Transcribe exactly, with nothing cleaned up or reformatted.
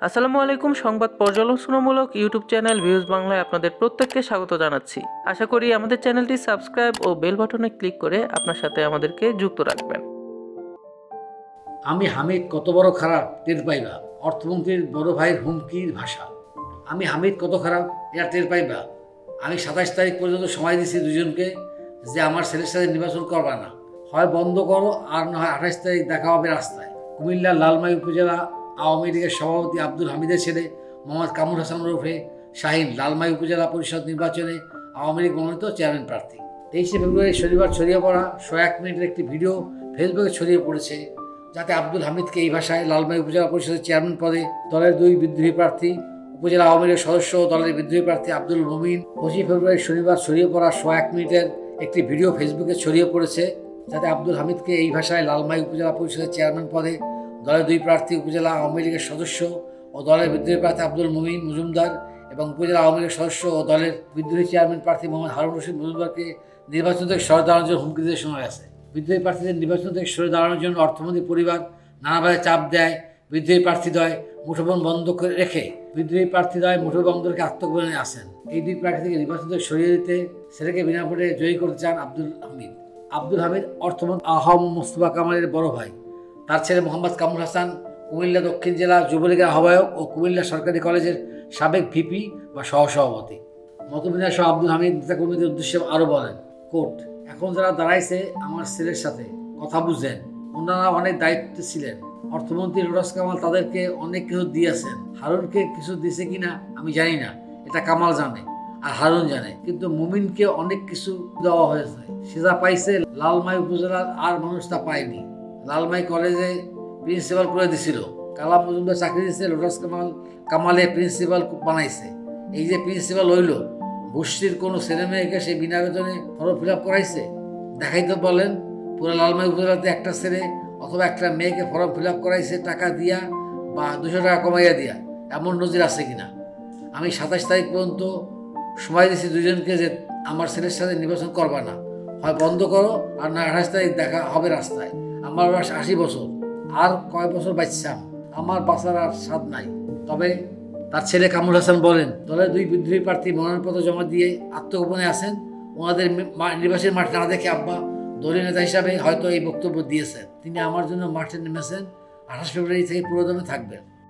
আসসালামু আলাইকুম। সংবাদ পর্যালোচনামূলক ইউটিউব চ্যানেল ভিউজ বাংলায় আপনাদের প্রত্যেককে স্বাগত জানাচ্ছি। আশা করি আমাদের চ্যানেলটি সাবস্ক্রাইব ও বেল বাটনে ক্লিক করে আপনার সাথে আমাদেরকে যুক্ত রাখবেন। আমি হামিদ কত বড় খারাপ টের পাইবা, অর্থমন্ত্রীর বড় ভাইয়ের হুমকির ভাষা। আমি হামিদ কত খারাপ এটা টের পাইবা। আমি সাতাশ তারিখ পর্যন্ত সময় দিচ্ছি দুজনকে যে আমার ছেলের সাথে নির্বাচন করবা না, হয় বন্ধ করো আর না হয় আঠাশ তারিখ দেখা হবে রাস্তায়। কুমিল্লার লালমাই উপজেলা আওয়ামী লীগের সভাপতি আব্দুল হামিদের ছেলে মোহাম্মদ কামরুল হাসান ওরফে শাহিন লালমাই উপজেলা পরিষদ নির্বাচনে আওয়ামী লীগ মনোনীত চেয়ারম্যান প্রার্থী। তেইশে ফেব্রুয়ারি শনিবার ছড়িয়ে পড়া শো এক মিনিটের একটি ভিডিও ফেসবুকে ছড়িয়ে পড়েছে, যাতে আব্দুল হামিদকে এই ভাষায় লালমাই উপজেলা পরিষদের চেয়ারম্যান পদে দলের দুই বিদ্রোহী প্রার্থী, উপজেলা আওয়ামী লীগের সদস্য ও দলের বিদ্রোহী প্রার্থী আব্দুল মুমিন। পঁচিশে ফেব্রুয়ারি শনিবার ছড়িয়ে পড়া শো এক মিনিটের একটি ভিডিও ফেসবুকে ছড়িয়ে পড়েছে, যাতে আব্দুল হামিদকে এই ভাষায় লালমাই উপজেলা পরিষদের চেয়ারম্যান পদে দলের দুই প্রার্থী, উপজেলা আওয়ামী লীগের সদস্য ও দলের বিদ্রোহী প্রার্থী আব্দুল মুমিন মজুমদার এবং উপজেলা আওয়ামী লীগের সদস্য ও দলের বিদ্রোহী চেয়ারম্যান প্রার্থী মোহাম্মদ হারুন রশিদ মজুমদারকে নির্বাচন থেকে সরে দাঁড়ানোর জন্য হুমকি দিতে শোনা গেছে। বিদ্রোহী প্রার্থীদের নির্বাচন থেকে সরে দাঁড়ানোর জন্য অর্থমন্ত্রী পরিবার নানাভাবে চাপ দেয়। বিদ্রোহী প্রার্থীদ্বয় মুঠোফোন বন্ধ করে রেখে বিদ্রোহী প্রার্থীদ্বয় মুঠোবন্ধকে আত্মগোপনে আসেন। এই দুই প্রার্থী থেকে নির্বাচন থেকে সরিয়ে দিতে ছেলেকে বিনা ভোটে জয়ী করতে চান আব্দুল হামিদ। আব্দুল হামিদ অর্থমন্ত্রী আহম মোস্তফা কামালের বড় ভাই। তার ছেলে মোহাম্মদ কামরুল হাসান কুমিল্লা দক্ষিণ জেলা যুবলীগের আহ্বায়ক ও কুমিল্লা সরকারি কলেজের সাবেক ভিপি বা সহসভাপতি। মতবিনিময় সহ আব্দুল হামিদ নেতাকর্মীদের উদ্দেশ্যে আরও বলেন, কোর্ট এখন যারা দাঁড়াইছে আমার ছেলের সাথে কথা বুঝেন, ওনারা অনেক দায়িত্বে ছিলেন। অর্থমন্ত্রী রোডাস কামাল তাদেরকে অনেক কিছু দিয়েছেন। হারুনকে কিছু দিয়েছে কিনা আমি জানি না, এটা কামাল জানে আর হারুন জানে, কিন্তু মুমিনকে অনেক কিছু দেওয়া হয়েছে। সে যা পাইছে লালমাই উপজেলার আর মানুষ তা পায়নি। লালমাই কলেজে প্রিন্সিপাল করে দিছিল, কালাম মজুমদার চাকরি দিচ্ছে, রোডাস কামাল কামালে প্রিন্সিপাল বানাইছে। এই যে প্রিন্সিপাল হইল, বস্তির কোনো ছেলে মেয়েকে সে বিনা বেতনে ফর্ম ফিল আপ করাইছে? দেখাই তো বলেন, পুরো লালমাই উপজেলাতে একটা ছেলে অথবা একটা মেয়েকে ফর্ম ফিল আপ করাইছে টাকা দিয়া বা দুশো টাকা কমাইয়া দিয়া, এমন নজির আছে কিনা? আমি সাতাশ তারিখ পর্যন্ত সময় দিচ্ছি দুজনকে যে আমার ছেলের সাথে নির্বাচন করবা না, হয় বন্ধ করো আর না আঠাশ তারিখ দেখা হবে রাস্তায়। আমার বয়স আশি বছর, আর কয় বছর বাঁচছাম, আমার বাঁচার আর স্বাদ নাই। তবে তার ছেলে কামরুল হাসান বলেন, দলের দুই বিদ্রোহী প্রার্থী মনোনয়নপত্র জমা দিয়ে আত্মগোপনে আছেন। ওনাদের নির্বাচনের মাঠ না দেখে আব্বা দলীয় নেতা হিসাবে হয়তো এই বক্তব্য দিয়েছেন। তিনি আমার জন্য মাঠে নেমেছেন, আঠাশ ফেব্রুয়ারি থেকে পুরোদমে থাকবেন।